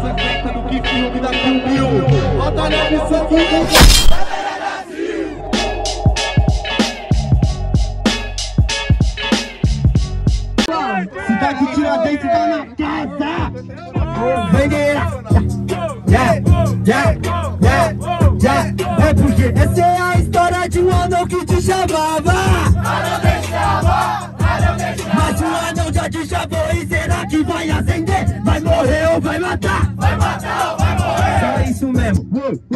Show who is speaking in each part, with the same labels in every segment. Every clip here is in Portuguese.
Speaker 1: sangrenta no que filme da Kill. Batalha de sangue. Cidade Tiradentes tá na casa. Bandeira. É porque essa é a história de um anão que te chamava. Mas o anão já te chamou e será que vai acender? Vai morrer ou vai matar? Vai matar ou vai morrer? Só isso mesmo.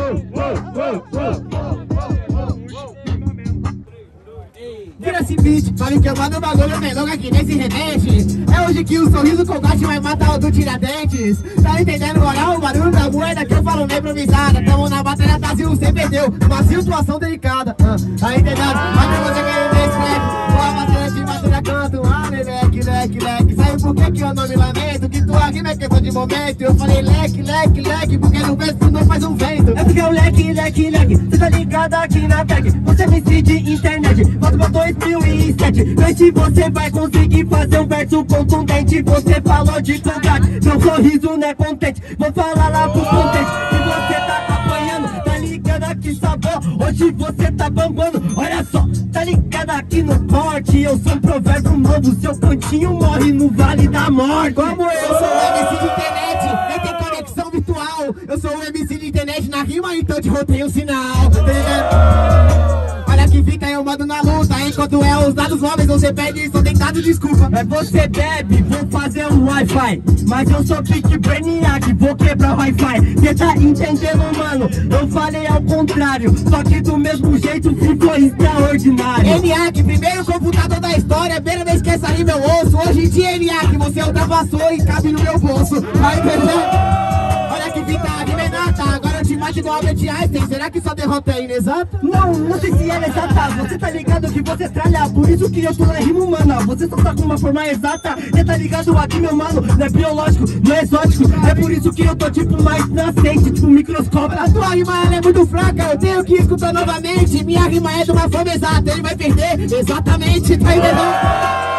Speaker 1: Vira esse beat, pra me queimar no bagulho melonga que nem se remete. É hoje que o sorriso colgate vai matar o do Tiradentes. Tá entendendo agora o barulho da moeda que eu falo meio improvisada. Tamo na batalha Brasil, você perdeu, uma situação delicada. Tá entendendo? Mas pra você querer ver esse rap, boa batalha de batalha canto. Leque. Sabe por que eu não me lamento? Que tua rima é questão de momento. Eu falei leque, porque no verso não faz um vento. É porque o leque. Cê tá ligado aqui na tag. Você me de internet, volta pra 2007. Vê se você vai conseguir fazer um verso contundente. Você falou de contrato, meu sorriso não é contente. Vou falar lá pros contentes que você tá apanhando. Tá ligado aqui sabor, hoje você tá bambando. Olha só, tá ligado aqui no corte. Eu sou um provérbio novo, seu cantinho morre no Vale da Morte. Como eu sou o MC de internet, nem tem conexão virtual. Eu sou o MC de internet na rima, então te rotei o sinal. Olha que fica, eu mando na luta. Enquanto é os dados móveis, você pede, sou tentado, desculpa. Mas você bebe, vou fazer um Wi-Fi. Mas eu sou Big Brainiac, vou quebrar o Wi-Fi. Cê tá entendendo, mano? Eu falei ao contrário, só que do mesmo jeito ficou extraordinário. ENIAC, primeiro computador da história. Beira, não esqueça aí meu osso. Hoje em dia, ENIAC, você é outra vassoura e cabe no meu bolso. Vai entender? Olha que fica, a rima é nata. Agora eu te mato igual Albert Einstein. Será que só derrota é inexata? Não sei se ela é exata. Você tá ligado que você tralha, por isso que eu tô na rima humana. Você só tá com uma forma exata. Cê tá ligado aqui, meu mano? Não é biológico, não é exótico. É por isso que eu tô tipo mais nascente, tipo microscópio. A tua rima ela é muito fraca, eu tenho que escutar novamente. Minha rima é de uma forma exata, ele vai perder exatamente, tá entendendo?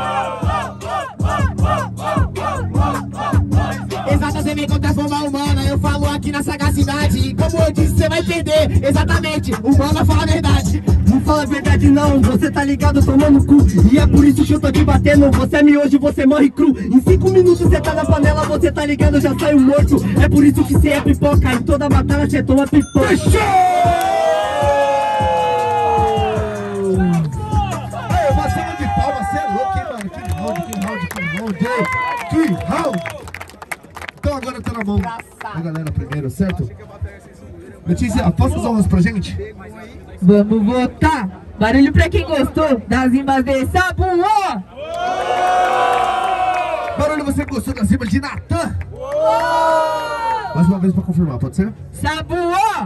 Speaker 1: Exata, você vem contra a forma humana. Eu falo aqui na sagacidade. E como eu disse, você vai perder. Exatamente, humana fala a verdade. Não fala a verdade não, você tá ligado tomando cu. E é por isso que eu tô te batendo. Você é miojo, você morre cru. Em 5 minutos você tá na panela, você tá ligado, já saiu morto. É por isso que você é pipoca. Em toda batalha você toma pipoca. Fechou! Aí, uma salva de palmas, você é louco, hein, mano? Que round! Então agora tá na mão da galera primeiro, certo? Letícia, posso usar umas pra gente?
Speaker 2: Vamos votar! Barulho pra quem gostou das rimas de Sabuó!
Speaker 1: Barulho, você gostou das rimas de Natan? Mais uma vez pra confirmar, pode ser?
Speaker 2: Sabuó!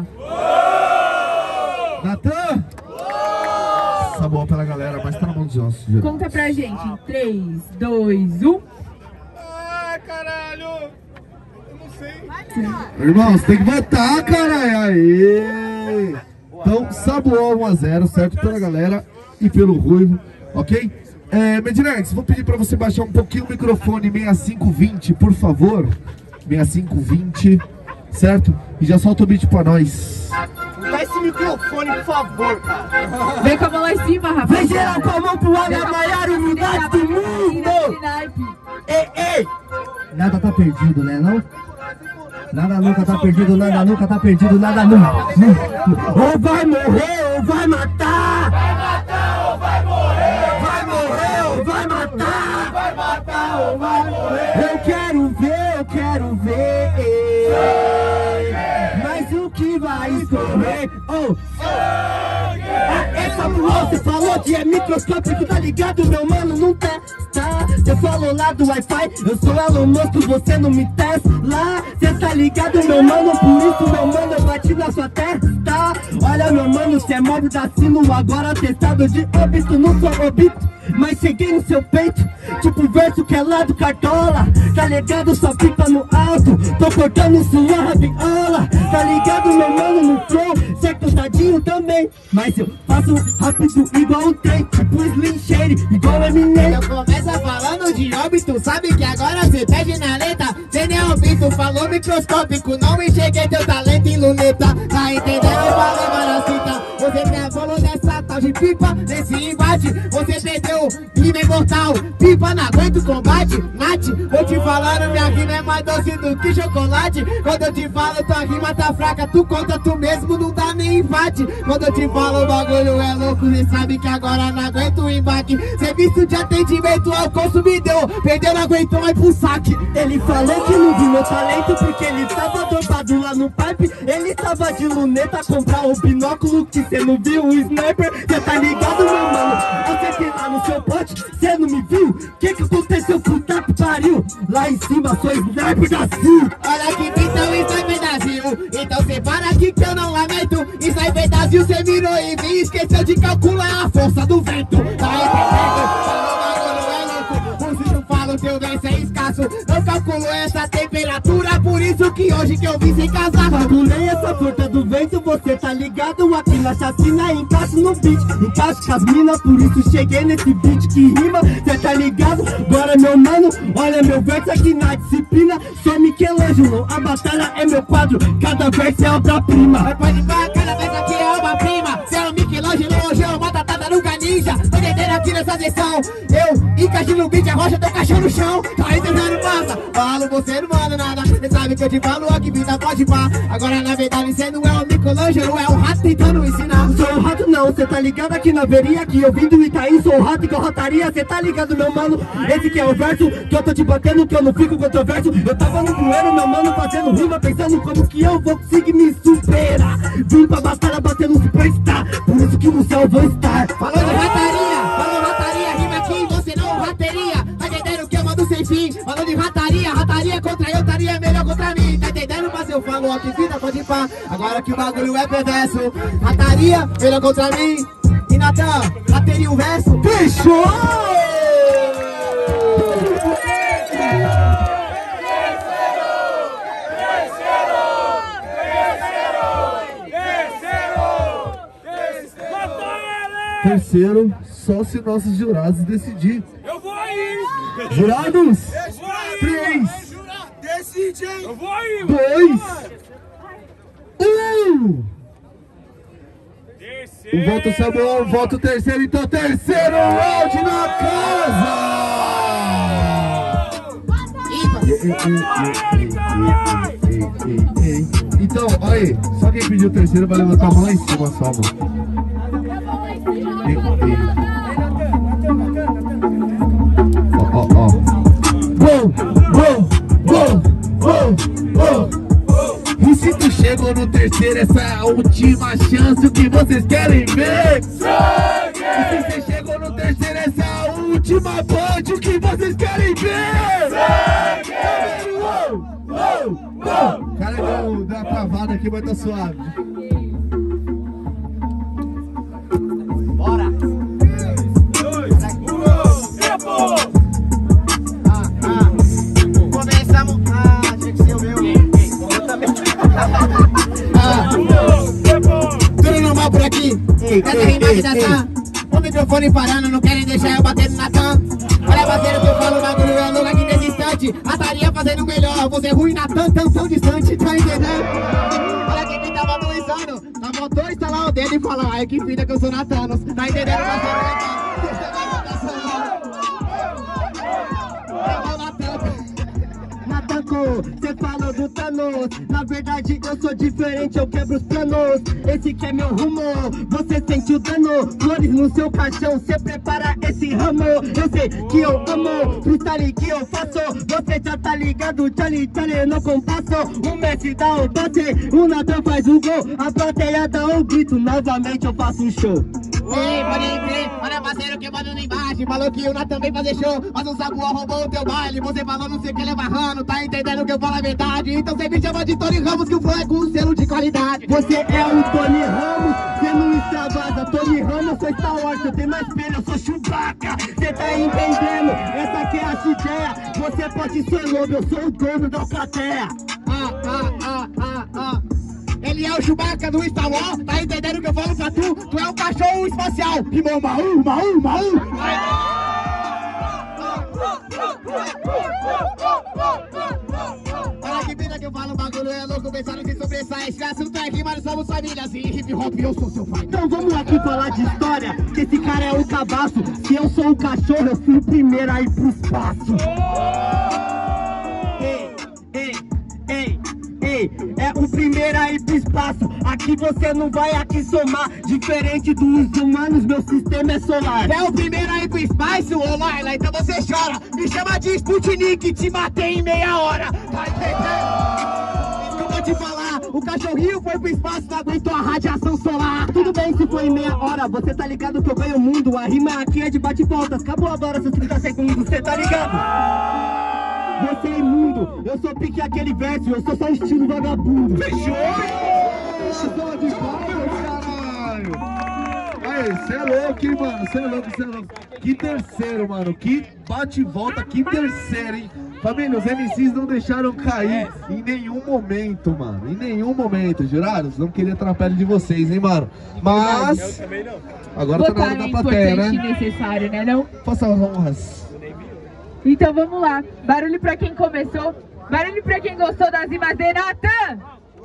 Speaker 1: Natan! Sabuó pela galera, mas tá na mão dos ossos. Geral.
Speaker 2: Conta pra gente, 3, 2, 1...
Speaker 3: Ai, caralho!
Speaker 1: Irmãos, tem que votar, caralho. Aí. Então, Sabuó 1-0, certo? Pela galera e pelo Ruivo, ok? Medinex, vou pedir pra você baixar um pouquinho o microfone 6520, por favor. 6520, certo? E já solta o beat pra nós.
Speaker 3: Dá esse microfone, por favor, cara.
Speaker 2: Vem com a mão lá em cima, rapaz.
Speaker 1: Vem geral com a mão pro ar da maior unidade do mundo. Ei! Nada tá perdido, né, não? Nada nunca tá perdido, nada nunca tá perdido, nada nunca. Ou vai morrer ou vai matar.
Speaker 3: Vai matar ou vai morrer.
Speaker 1: Vai morrer ou vai matar.
Speaker 3: Vai matar ou vai morrer.
Speaker 1: Eu quero ver. Mas o que vai escorrer? Oh. Essa mulher, você falou que é microscópico, tá ligado, meu mano? Não testa. Você falou lá do Wi-Fi, eu sou Elon Musk, você não me testa. Cê tá ligado, meu mano? Por isso, meu mano, eu bati na sua testa. Olha, meu mano, cê é móvel da sino, agora testado de óbito, não sou obito. Mas cheguei no seu peito, tipo verso que é lá do Cartola. Tá ligado, só pipa no alto, tô cortando sua rabiola. Tá ligado, meu mano, no flow, cê é cortadinho também. Mas eu faço rápido igual um trem, tipo Slim Shady, igual Eminem.
Speaker 4: Eu começo falando de óbito, sabe que agora cê pede na letra. Cê nem é óbito,
Speaker 1: tu falou microscópico, não enxerguei teu talento em luneta. Tá entendendo? Falei maracita. Você travou nessa tal de pipa, nesse embate. Você perdeu, rima imortal. Pipa, não aguenta o combate. Nath, vou te falando, minha rima é mais doce do que chocolate. Quando eu te falo, tua rima tá fraca. Tu conta tu mesmo, não dá nem empate. Quando eu te falo, o bagulho é louco. Cê sabe que agora não aguento o embate. Serviço de atendimento ao consumidor. Perdeu, não aguentou, vai pro saque.
Speaker 4: Ele falou que não viu meu talento porque ele tava dopado lá no pipe. Ele tava de luneta comprar um binóculo que cê não viu, o sniper. Cê tá ligado, meu mano? Você tem lá no seu pote, cê não me viu? Que aconteceu, puta que pariu? Lá em cima sou sniper da Sil.
Speaker 1: Olha que então sniper da Sil. Então cê para aqui que eu não lamento. Sniper da Sil, cê virou e me esqueceu de calcular a força do vento. Tá entendendo? O teu verso é escasso, não calculo essa temperatura, por isso que hoje que eu vim sem casaco.
Speaker 4: Calculei essa força do vento, você tá ligado aqui na chacina, encaixe no beat, encaixe com as minas, por isso cheguei nesse beat que rima, cê tá ligado? Agora meu mano, olha meu verso aqui na disciplina, sou Michelangelo, a batalha é meu quadro, cada verso é obra-prima.
Speaker 1: Mas pode falar, cada verso aqui é obra-prima, cê é o Michelangelo, hoje é uma tartaruga ninja, tô entendendo aqui nessa sessão, eu encaixei no beat, a rocha, tô caixando no chão, tá entendendo, passa? Falo, você não manda nada, cê sabe que eu te falo aqui, vida pode pá. Agora na verdade cê não é o Michelangelo, é o rato tentando ensinar.
Speaker 4: Sou o rato não, cê tá ligado aqui na veria, que eu vim do Itaí, sou o rato igual rataria, cê tá ligado, meu mano? Esse que é o verso, que eu tô te batendo, que eu não fico controverso. Eu tava no bueiro, meu mano, fazendo rima, pensando como que eu vou conseguir me superar. Vim pra batalha batendo superstar, por isso que no céu eu vou estar.
Speaker 1: Falou de rataria, rima aqui, você não rateria. Tá entendendo que eu mando sem fim? Falou de rataria contra eu, estaria melhor contra mim. Tá entendendo? Mas eu falo ó que vida pode pá. Agora que o bagulho é perverso. Rataria, melhor contra mim. E Natan, rateria o verso.
Speaker 4: Fechou!
Speaker 5: Terceiro, só se nossos jurados decidirem.
Speaker 3: Eu vou aí!
Speaker 5: Jurados! 3,
Speaker 3: Decide, hein? Eu vou aí!
Speaker 5: 2, 1. O voto Samuel, o voto terceiro, então terceiro round na casa! Então, olha aí, só quem pediu o terceiro vai levantar a mão lá em cima só, mano. Ó. E se tu chegou no terceiro, essa é a última chance, o que vocês querem ver? Sangue! E se você chegou no terceiro, essa é a última punch, o que vocês querem ver? Sangue! O cara deu uma travada aqui, mas tá suave.
Speaker 1: Bora!
Speaker 3: 2, 1, tempo!
Speaker 1: Começamos. Tinha que ser o meu. Eu também. Tudo normal por aqui. Essa rima que tá. O microfone parando, não querem deixar eu bater no Natan. Olha, parceiro, que eu falo, o bagulho é louco aqui nesse instante. Rataria fazendo melhor, você é ruim, Natan, tão distante, tá entendendo? Olha quem tava doisando. Na motor, instalar o dedo e falar, ai que fita que eu sou Natanos. Tá entendendo, parceiro?
Speaker 4: Cê falou do Thanos, na verdade eu sou diferente, eu quebro os planos. Esse que é meu rumo, você sente o dano. Flores no seu caixão, cê prepara esse ramo. Eu sei que eu amo, freestyle que eu faço. Você já tá ligado, Charlie no compasso. O Messi dá um passe, o Natan faz um gol. A plateia dá um grito, novamente eu faço um show.
Speaker 1: Ei, pode crer, olha parceiro que manda embaixo. Falou que o Natan vem fazer show, mas o Samuel roubou o teu baile. Você falou não sei o que ele é barrando, tá entendendo que eu falo a verdade. Então você me chama de Tony Ramos, que o flow é com selo de qualidade.
Speaker 4: Você é o Tony Ramos, você não extravasa. Tony Ramos, sou Star Wars, eu tenho mais espelho, eu sou Chewbacca. Você tá entendendo? Essa aqui é a ideia. Você pode ser lobo, eu sou o dono da plateia.
Speaker 1: Ele é o Chewbacca do Star Wars, tá entendendo que eu falo pra tu? Tu é um cachorro espacial. Rimou Maú. Olha que Esse assunto aqui, mas somos famílias e hip hop eu sou seu pai.
Speaker 4: Então vamos aqui falar de história, que esse cara é o cabaço. Se eu sou o cachorro, eu fui o primeiro a ir pro espaço. É o primeiro a ir pro espaço. Aqui você não vai aqui somar. Diferente dos humanos, meu sistema é solar.
Speaker 1: É o primeiro a ir pro espaço, ô Laila, então você chora. Me chama de Sputnik, te matei em meia hora. Tá entendendo? Eu vou te falar, o cachorrinho foi pro espaço, não aguentou a radiação solar.
Speaker 4: Tudo bem se foi em meia hora, você tá ligado que eu ganho o mundo. A rima aqui é de bate-voltas. Acabou agora seus 30 segundos, você tá ligado? Você é imundo, eu sou pique aquele verso, eu sou só estilo vagabundo.
Speaker 5: Fechou? Salva de palmas, caralho! Aí, cê é louco, hein, mano? Cê é louco, cê é louco. Que terceiro, mano. Que bate e volta, que terceiro, hein? Família, os MCs não deixaram cair em nenhum momento, mano. Em nenhum momento, jurados? Não queria atrapalhar de vocês, hein, mano? Mas... eu também não. Agora tá na hora da plateia, né?
Speaker 2: Necessário, né, não?
Speaker 5: Faça as honras.
Speaker 2: Então vamos lá, barulho pra quem começou, barulho pra quem gostou das rimas de Natan.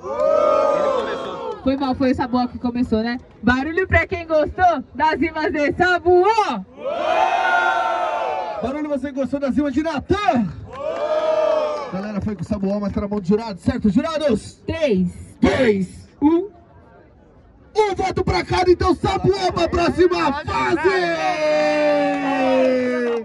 Speaker 2: Foi mal, foi o Sabuó que começou, né? Barulho pra quem gostou das rimas de Sabuó.
Speaker 5: Barulho, você gostou das rimas de Natan? Galera, foi com o Sabuó, mas tá na mão de jurado, certo, jurados?
Speaker 2: 3,
Speaker 5: 2, 1. Um voto pra cada, então Sabuó pra próxima fase!